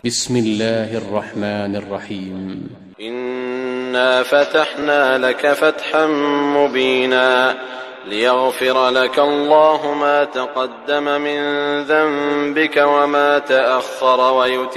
بسم الله الرحمن الرحيم. إنا فتحنا لك فتحا مبينا ليغفر لك الله ما تقدم من ذنبك وما تأخر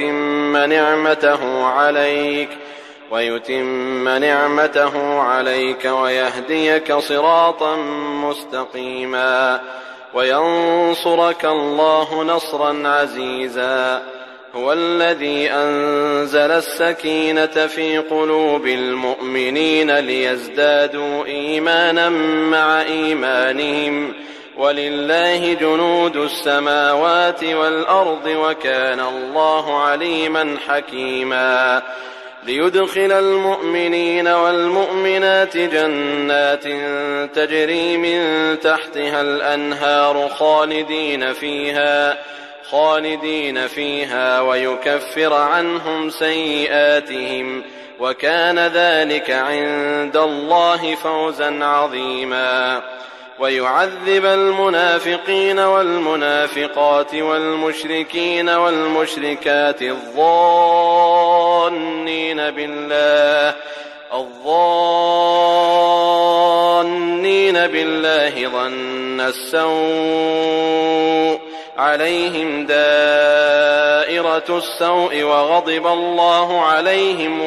ويتم نعمته عليك ويهديك صراطا مستقيما وينصرك الله نصرا عزيزا. هو الذي أنزل السكينة في قلوب المؤمنين ليزدادوا إيمانا مع إيمانهم ولله جنود السماوات والأرض وكان الله عليما حكيما. ليدخل المؤمنين والمؤمنات جنات تجري من تحتها الأنهار خالدين فيها ويكفر عنهم سيئاتهم وكان ذلك عند الله فوزا عظيما. ويعذب المنافقين والمنافقات والمشركين والمشركات الظانين بالله ظن السوء عليهم دائرة السوء وغضب الله عليهم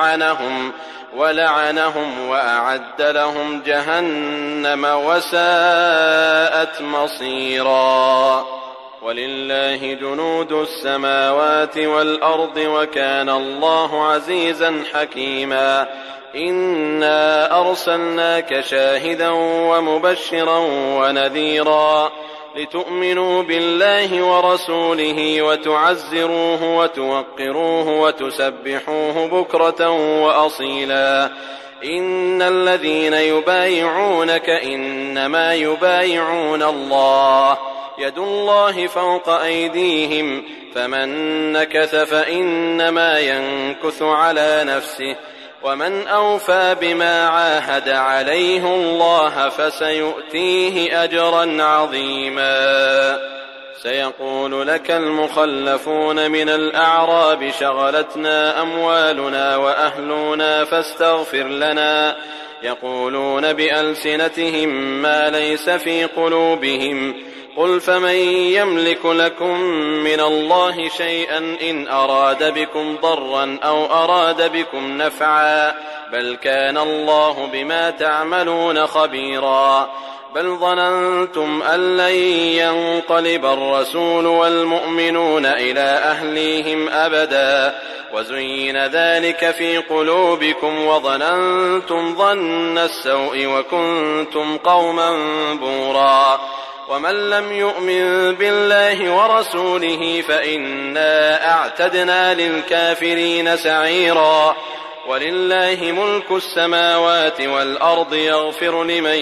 ولعنهم وأعد لهم جهنم وساءت مصيرا. ولله جنود السماوات والأرض وكان الله عزيزا حكيما. إنا أرسلناك شاهدا ومبشرا ونذيرا لتؤمنوا بالله ورسوله وتعزروه وتوقروه وتسبحوه بكرة وأصيلا. إن الذين يبايعونك إنما يبايعون الله يد الله فوق أيديهم فمن نكث فإنما ينكث على نفسه ومن أوفى بما عاهد عليه الله فسيؤتيه أجرا عظيما. سيقول لك المخلفون من الأعراب شغلتنا أموالنا وأهلنا فاستغفر لنا يقولون بألسنتهم ما ليس في قلوبهم قل فمن يملك لكم من الله شيئا إن أراد بكم ضرا أو أراد بكم نفعا بل كان الله بما تعملون خبيرا. بل ظننتم أن لن ينقلب الرسول والمؤمنون إلى أهليهم أبدا وزين ذلك في قلوبكم وظننتم ظن السوء وكنتم قوما بورا. ومن لم يؤمن بالله ورسوله فإنا أعتدنا للكافرين سعيرا. ولله ملك السماوات والأرض يغفر لمن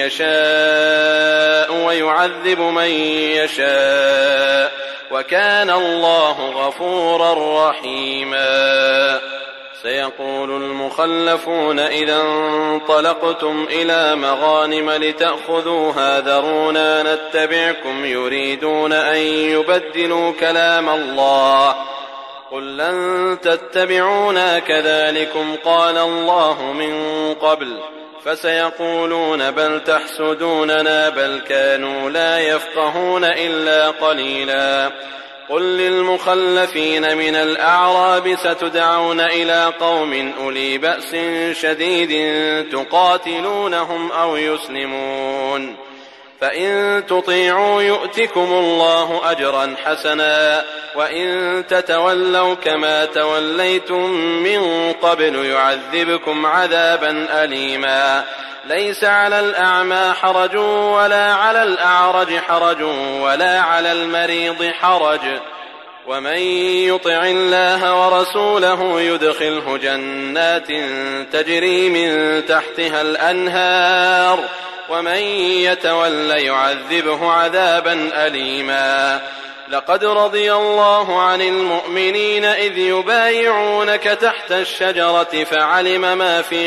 يشاء ويعذب من يشاء وكان الله غفورا رحيما. سيقول المخلفون إذا انطلقتم إلى مغانم لتأخذوها ذرونا نتبعكم يريدون أن يبدلوا كلام الله قل لن تتبعونا كذلكم قال الله من قبل فسيقولون بل تحسدوننا بل كانوا لا يفقهون إلا قليلا. قل للمخلفين من الأعراب ستدعون إلى قوم أولي بأس شديد تقاتلونهم أو يسلمون فإن تطيعوا يؤتكم الله أجرا حسنا وإن تتولوا كما توليتم من قبل يعذبكم عذابا أليما. ليس على الأعمى حرج ولا على الأعرج حرج ولا على المريض حرج ومن يطع الله ورسوله يدخله جنات تجري من تحتها الأنهار ومن يتول يعذبه عذابا أليما. لقد رضي الله عن المؤمنين إذ يبايعونك تحت الشجرة فعلم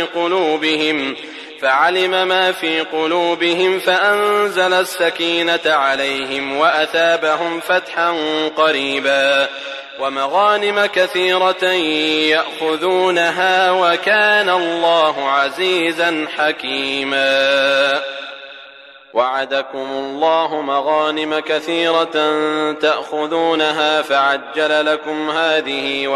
ما في قلوبهم فأنزل السكينة عليهم وأثابهم فتحا قريبا. ومغانم كثيرة يأخذونها وكان الله عزيزا حكيما. وعدكم الله مغانم كثيرة تأخذونها فعجل لكم هذه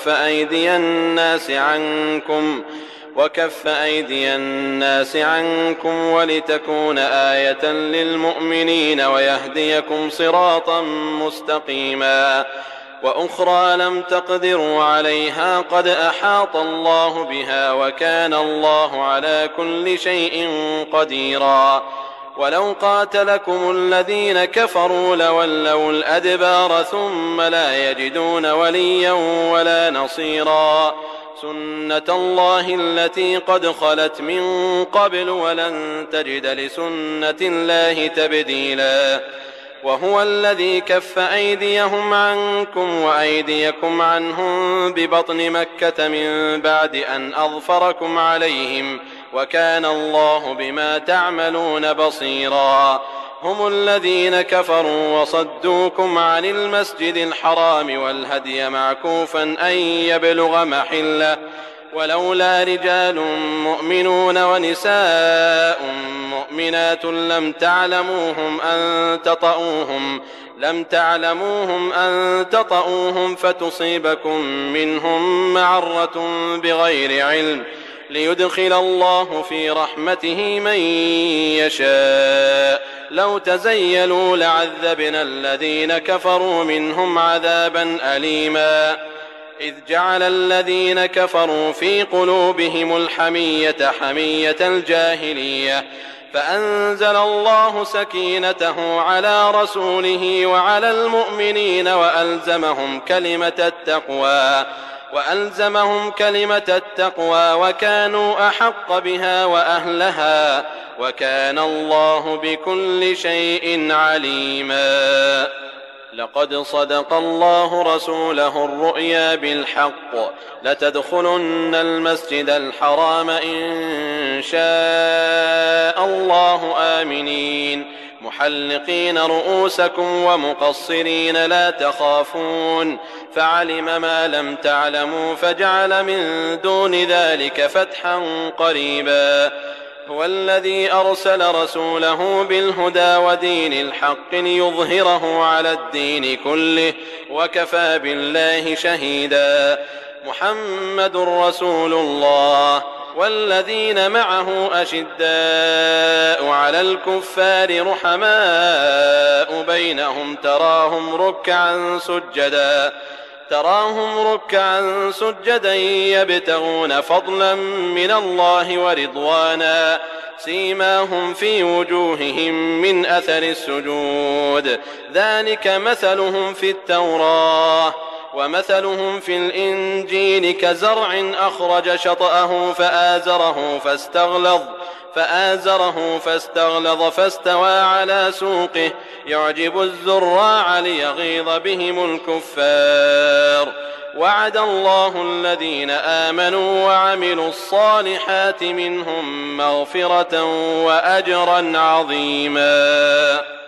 وكف أيدي الناس عنكم ولتكون آية للمؤمنين ويهديكم صراطا مستقيما. وأخرى لم تقدروا عليها قد أحاط الله بها وكان الله على كل شيء قديرا. ولو قاتلكم الذين كفروا لولوا الأدبار ثم لا يجدون وليا ولا نصيرا. سنة الله التي قد خلت من قبل ولن تجد لسنة الله تبديلا. وهو الذي كف أيديهم عنكم وأيديكم عنهم ببطن مكة من بعد أن أظفركم عليهم وكان الله بما تعملون بصيرا. هم الذين كفروا وصدوكم عن المسجد الحرام والهدي معكوفا أن يبلغ محله ولولا رجال مؤمنون ونساء مؤمنات لم تعلموهم أن تطؤوهم فتصيبكم منهم معرة بغير علم ليدخل الله في رحمته من يشاء. لو تزيلوا لعذبنا الذين كفروا منهم عذابا أليما. إذ جعل الذين كفروا في قلوبهم الحمية حمية الجاهلية فأنزل الله سكينته على رسوله وعلى المؤمنين وألزمهم كلمة التقوى وكانوا أحق بها وأهلها وكان الله بكل شيء عليما. لقد صدق الله رسوله الرؤيا بالحق لتدخلن المسجد الحرام إن شاء الله آمنين محلقين رؤوسكم ومقصرين لا تخافون فعلم ما لم تعلموا فجعل من دون ذلك فتحا قريبا. هو الذي أرسل رسوله بالهدى ودين الحق ليظهره على الدين كله وكفى بالله شهيدا. محمد رسول الله والذين معه أشداء على الكفار رحماء بينهم تراهم ركعا سجدا يبتغون فضلا من الله ورضوانا سيماهم في وجوههم من أثر السجود ذلك مثلهم في التوراة ومثلهم في الإنجيل كزرع أخرج شطأه فآزره فاستغلظ فاستوى على سوقه يعجب الزراع ليغيظ بهم الكفار. وعد الله الذين آمنوا وعملوا الصالحات منهم مغفرة وأجرا عظيما.